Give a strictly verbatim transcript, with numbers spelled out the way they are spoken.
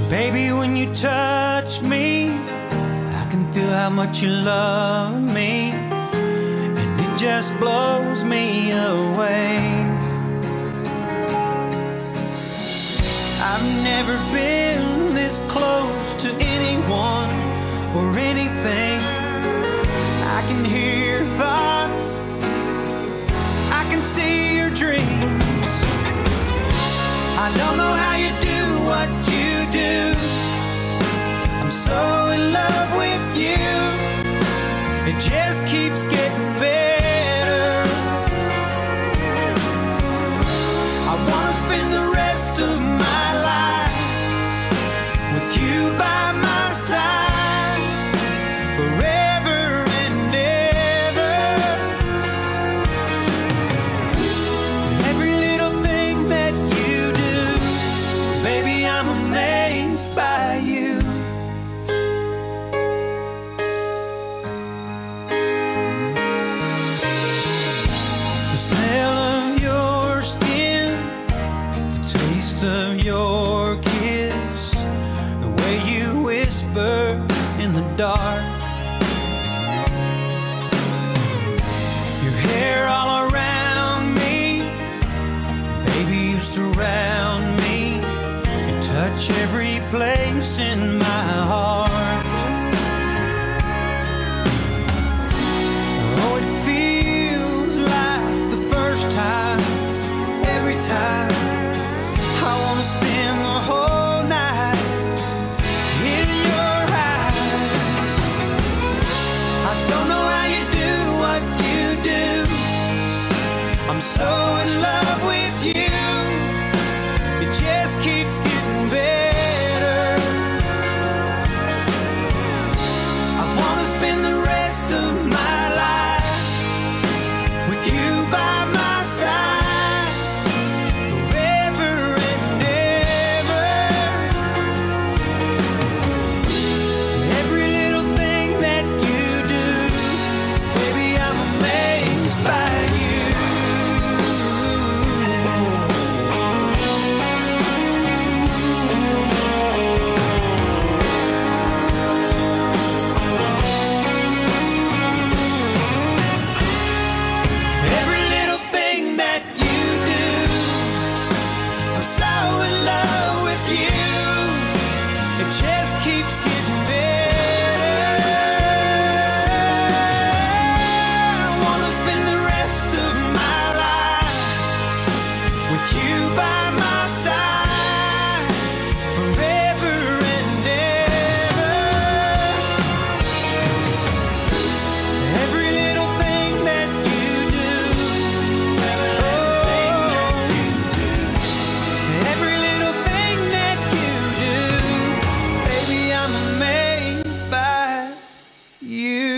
Baby, when you touch me, I can feel how much you love me, and it just blows me away. I've never been this close to anyone or anything. I can hear your thoughts, I can see your dreams. I don't know how you do what you do. I'm so in love with you. It just keeps getting better. I wanna spend the rest of my life with you by my side forever and ever. Every little thing that you do, baby, I'm amazed by you. The smell of your skin, the taste of your kiss, the way you whisper in the dark, your hair all around me, baby, you surround me, you touch every place in my heart. Oh, it feels like the first time, every time. I wanna spend the whole night in your eyes. I don't know how you do what you do. I'm so in love with you. It just keeps getting better. I wanna spend the rest of my life with you by my side forever and ever. Every little thing that you do, baby, I'm amazed by you. Every little thing that you do, I'm so in love with you. It just keeps getting better. I wanna spend the rest of my life with you by my side forever and ever. Every little thing that you do, every little thing that you do, baby, I'm amazed by you.